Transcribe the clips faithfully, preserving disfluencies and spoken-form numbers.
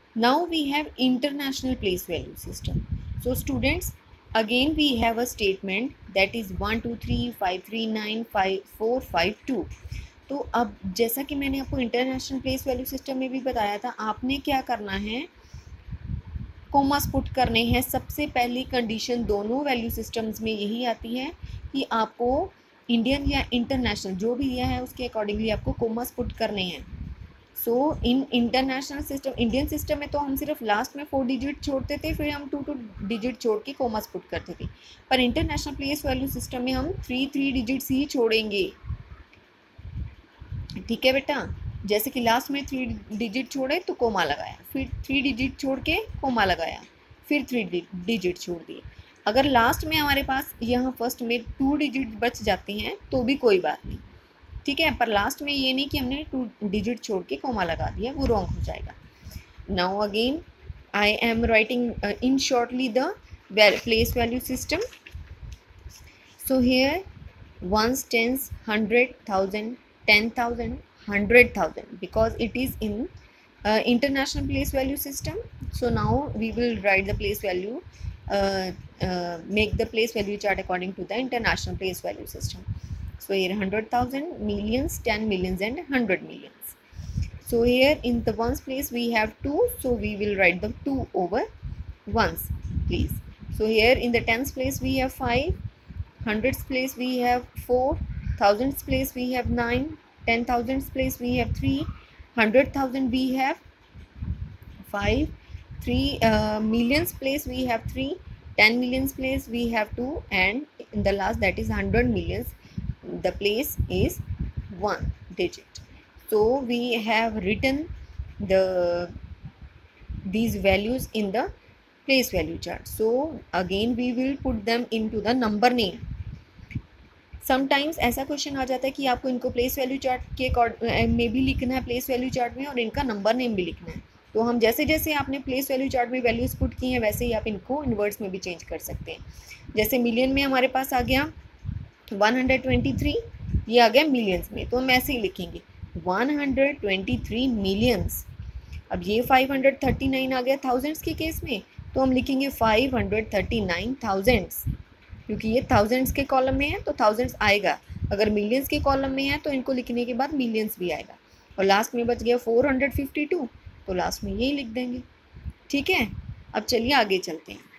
Now we have international place value system. So students, again we have a statement that is one two three five three nine five four five two. तो अब जैसा कि मैंने आपको international place value system में भी बताया था, आपने क्या करना है, कोमास पुट करने हैं। सबसे पहली कंडीशन दोनों वैल्यू सिस्टम्स में यही आती है कि आपको इंडियन या इंटरनेशनल जो भी दिया है उसके अकॉर्डिंगली आपको कोमास पुट करने हैं। So in international system, Indian system में तो हम सिर्फ लास्ट में फोर डिजिट छोड़ते थे, फिर हम टू टू डिजिट छोड़ के कोमास पुट करते थे। पर इंटरनेशनल प्लेस वैल्यू सिस्टम में हम थ्री थ्री डिजिट्स ही छोड़ेंगे। ठीक है बेटा, जैसे कि लास्ट में थ्री डिजिट छोड़े तो कोमा लगाया, फिर थ्री डिजिट छोड़ के कोमा लगाया, फिर थ्री डिजिट छोड़ दिए। अगर लास्ट में हमारे पास यहाँ फर्स्ट में टू डिजिट बच जाते हैं तो भी कोई बात नहीं, ठीक है, पर लास्ट में ये नहीं कि हमने टू डिजिट छोड़ के कोमा लगा दिया, वो रॉन्ग हो जाएगा। Now again I am writing in shortly the place value system. So here ones, tens, hundred, thousand, ten thousand, hundred thousand, because it is in uh, international place value system. So now we will write the place value, uh, uh, make the place value chart according to the international place value system. So here hundred thousand, millions, ten millions and hundred millions. So here in the ones place we have two, so we will write the two over ones, please. So here in the tens place we have five, hundreds place we have four, thousands place we have nine, ten thousands place we have three, hundred thousand we have five, three uh, millions place we have three, ten millions place we have two, and in the last, that is hundred millions, the place is one digit. So we have written the these values in the place value chart. So again we will put them into the number name. Sometimes ऐसा question आ जाता है कि आपको इनको place value chart के में भी लिखना है, प्लेस वैल्यू चार्ट में, और इनका नंबर नेम भी लिखना है। तो हम जैसे जैसे आपने प्लेस वैल्यू चार्ट में वैल्यूज पुट की हैं वैसे ही आप इनको इनवर्ड्स में भी चेंज कर सकते हैं। जैसे मिलियन में हमारे पास आ गया वन हंड्रेड ट्वेंटी थ्री, ये आ गया मिलियंस में, तो हम ऐसे ही लिखेंगे one hundred twenty three millions. अब ये फाइव हंड्रेड थर्टी नाइन आ गया थाउजेंड्स के केस में, तो हम लिखेंगे five hundred thirty nine thousands, क्योंकि ये थाउजेंड्स के कॉलम में है तो थाउजेंड्स आएगा। अगर मिलियंस के कॉलम में है तो इनको लिखने के बाद मिलियंस भी आएगा। और लास्ट में बच गया फोर हंड्रेड फिफ्टी टू, तो लास्ट में यही लिख देंगे। ठीक है, अब चलिए आगे चलते हैं।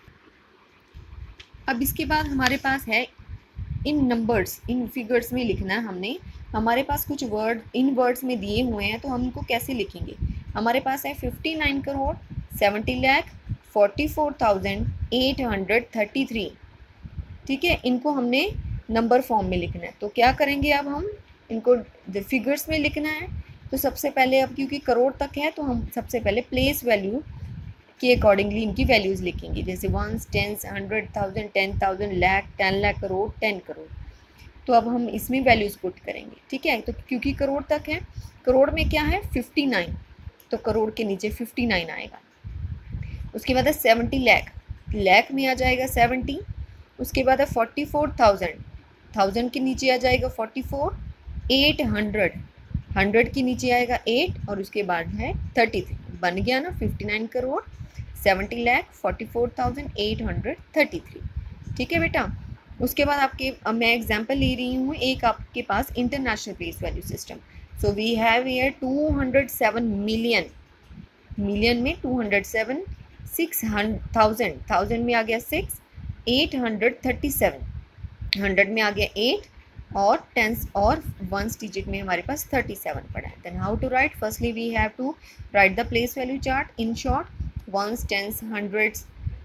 अब इसके बाद हमारे पास है इन नंबर्स, इन फिगर्स में लिखना है हमने। हमारे पास कुछ वर्ड इन वर्ड्स में दिए हुए हैं, तो हम इनको कैसे लिखेंगे। हमारे पास है fifty nine crore seventy lakh forty four thousand eight hundred thirty three. ठीक है, इनको हमने नंबर फॉर्म में लिखना है। तो क्या करेंगे, अब हम इनको फिगर्स में लिखना है। तो सबसे पहले, अब क्योंकि करोड़ तक है तो हम सबसे पहले प्लेस वैल्यू के अकॉर्डिंगली इनकी वैल्यूज़ लिखेंगे। जैसे ones, tens, hundred thousand, ten thousand, lakh, ten lakh, crore, ten crore. तो अब हम इसमें वैल्यूज़ पुट करेंगे। ठीक है, तो क्योंकि करोड़ तक है, करोड़ में क्या है फिफ्टी नाइन, तो करोड़ के नीचे फिफ्टी नाइन आएगा। उसके बाद है सेवेंटी लाख, लाख में आ जाएगा सेवेंटी। उसके बाद है फोर्टी फोर थाउजेंड, थाउजेंड के नीचे आ जाएगा forty four. Eight hundred, hundred के नीचे आएगा एट, और उसके बाद है थर्टी थ्री। बन गया ना fifty nine crore seventy lakh forty four thousand eight hundred thirty three. ठीक है बेटा, उसके बाद आपके, अब मैं एग्जांपल ले रही हूँ एक आपके पास international place value system. So we have here two hundred seven million, million में two hundred seven, six thousand, thousand में आ गया six, eight hundred thirty seven, hundred में आ गया एट, और टेंस और वंस डिजिट में हमारे पास थर्टी सेवन पड़ा है। Then how to write, firstly we have to write the place value chart in short. Ones, tens, hundreds,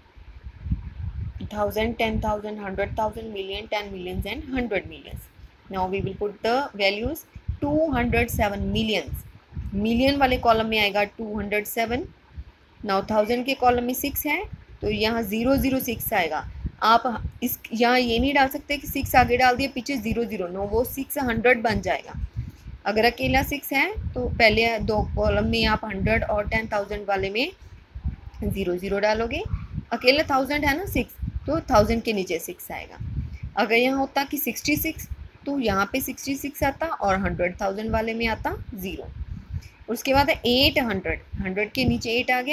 thousand, ten thousand, hundred thousand, million, ten millions and hundred millions. Now we will put the values. Two hundred seven millions, million वाले column में आएगा two hundred seven. Now thousand के column में six है तो यहाँ zero zero six आएगा। आप इस यहाँ ये नहीं डाल सकते कि सिक्स आगे डाल दिए पीछे ज़ीरो ज़ीरो, नो, वो सिक्स हंड्रेड बन जाएगा। अगर अकेला सिक्स है तो पहले दो कॉलम में आप हंड्रेड और टेन थाउजेंड वाले में ज़ीरो ज़ीरो डालोगे। अकेला थाउजेंड है ना सिक्स, तो थाउजेंड के नीचे सिक्स आएगा। अगर यहाँ होता कि सिक्सटी सिक्स तो यहाँ पे सिक्सटी सिक्स आता और हंड्रेड थाउजेंड वाले में आता ज़ीरो। उसके बाद है एट हंड्रेड, हंड्रेड के नीचे एट आ गया,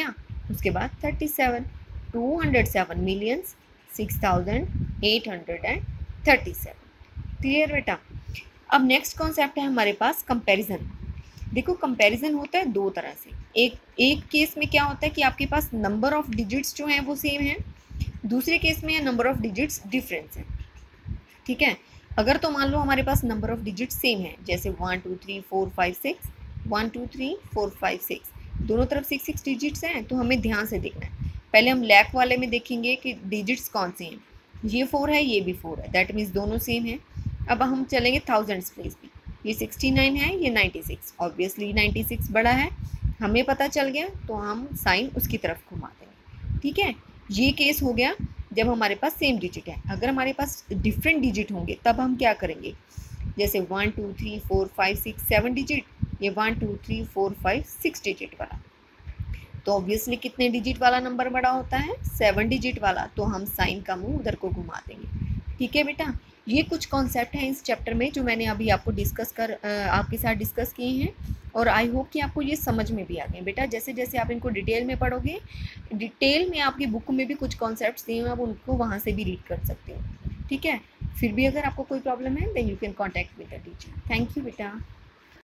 उसके बाद thirty seven, two hundred seven millions six thousand eight hundred and thirty seven. Clear बेटा। अब नेक्स्ट कॉन्सेप्ट है हमारे पास कंपैरिजन। देखो कंपैरिजन होता है दो तरह से। एक एक केस में क्या होता है कि आपके पास नंबर ऑफ डिजिट्स जो हैं वो सेम है, दूसरे केस में नंबर ऑफ डिजिट्स डिफरेंस है। ठीक है, अगर तो मान लो हमारे पास नंबर ऑफ डिजिट्स सेम है, जैसे one two three four five six, one two three four five six, दोनों तरफ सिक्स सिक्स डिजिट्स हैं, तो हमें ध्यान से देखना है। पहले हम लैक वाले में देखेंगे कि डिजिट्स कौन से हैं, ये फोर है ये भी फोर है, दैट मीन्स दोनों सेम है। अब हम चलेंगे थाउजेंड्स प्लेस भी, ये सिक्सटी नाइन है ये ninety six, obviously ninety six बड़ा है, हमें पता चल गया तो हम साइन उसकी तरफ घुमा देंगे। ठीक है, ये केस हो गया जब हमारे पास सेम डिजिट है। अगर हमारे पास डिफरेंट डिजिट होंगे तब हम क्या करेंगे, जैसे one two three four five six seven digit, ये one two three four five six digit वाला, तो ऑब्वियसली कितने डिजिट वाला नंबर बड़ा होता है, सेवन डिजिट वाला, तो हम साइन का मुंह उधर को घुमा देंगे। ठीक है बेटा, ये कुछ कॉन्सेप्ट हैं इस चैप्टर में जो मैंने अभी आपको डिस्कस कर आपके साथ डिस्कस किए हैं, और आई होप कि आपको ये समझ में भी आ गए। बेटा जैसे जैसे आप इनको डिटेल में पढ़ोगे, डिटेल में आपकी बुक में भी कुछ कॉन्सेप्ट्स दिए हैं, आप उनको वहाँ से भी रीड कर सकते हो। ठीक है, फिर भी अगर आपको कोई प्रॉब्लम है then you can contact with the teacher. Thank you बेटा।